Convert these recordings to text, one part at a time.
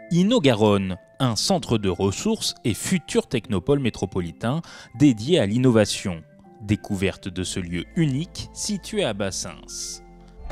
Inno-Garonne, un centre de ressources et futur technopôle métropolitain dédié à l'innovation. Découverte de ce lieu unique situé à Bassens.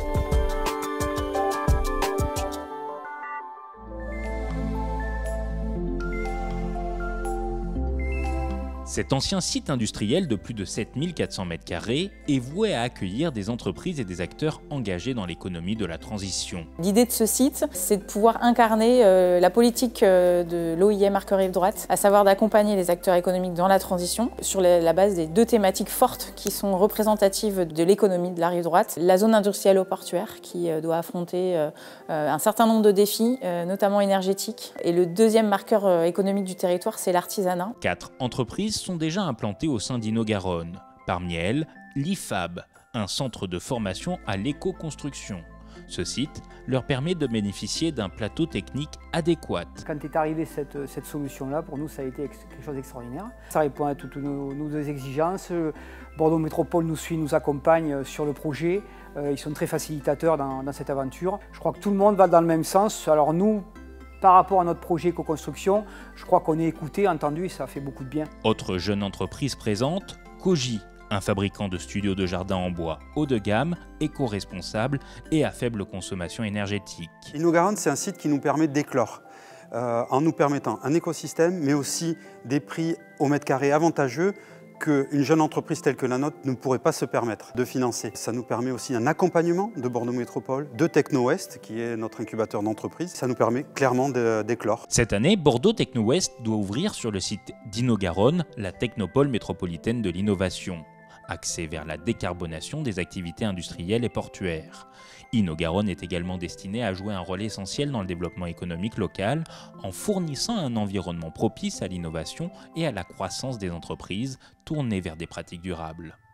Cet ancien site industriel de plus de 7400 m² est voué à accueillir des entreprises et des acteurs engagés dans l'économie de la transition. L'idée de ce site, c'est de pouvoir incarner la politique de l'OIM Arc-Rive Droite, à savoir d'accompagner les acteurs économiques dans la transition sur la base des deux thématiques fortes qui sont représentatives de l'économie de la rive droite. La zone industrielle portuaire qui doit affronter un certain nombre de défis, notamment énergétiques. Et le deuxième marqueur économique du territoire, c'est l'artisanat. 4 entreprises sont déjà implantées au sein d'Inno-Garonne. Parmi elles, l'IFAB, un centre de formation à l'éco-construction. Ce site leur permet de bénéficier d'un plateau technique adéquat. Quand est arrivée cette solution-là, pour nous, ça a été quelque chose d'extraordinaire. Ça répond à toutes nos exigences. Bordeaux Métropole nous suit, nous accompagne sur le projet. Ils sont très facilitateurs dans cette aventure. Je crois que tout le monde va dans le même sens. Alors nous, par rapport à notre projet co-construction, je crois qu'on est écouté, entendu et ça fait beaucoup de bien. Autre jeune entreprise présente, Koji, un fabricant de studios de jardin en bois haut de gamme, éco-responsable et à faible consommation énergétique. Inno-Garonne, c'est un site qui nous permet d'éclore en nous permettant un écosystème, mais aussi des prix au mètre carré avantageux qu'une jeune entreprise telle que la nôtre ne pourrait pas se permettre de financer. Ça nous permet aussi un accompagnement de Bordeaux Métropole, de Techno-Ouest, qui est notre incubateur d'entreprise. Ça nous permet clairement d'éclore. Cette année, Bordeaux Techno-Ouest doit ouvrir sur le site d'Inno-Garonne la technopôle métropolitaine de l'innovation, axée vers la décarbonation des activités industrielles et portuaires. Inno-Garonne est également destiné à jouer un rôle essentiel dans le développement économique local en fournissant un environnement propice à l'innovation et à la croissance des entreprises tournées vers des pratiques durables.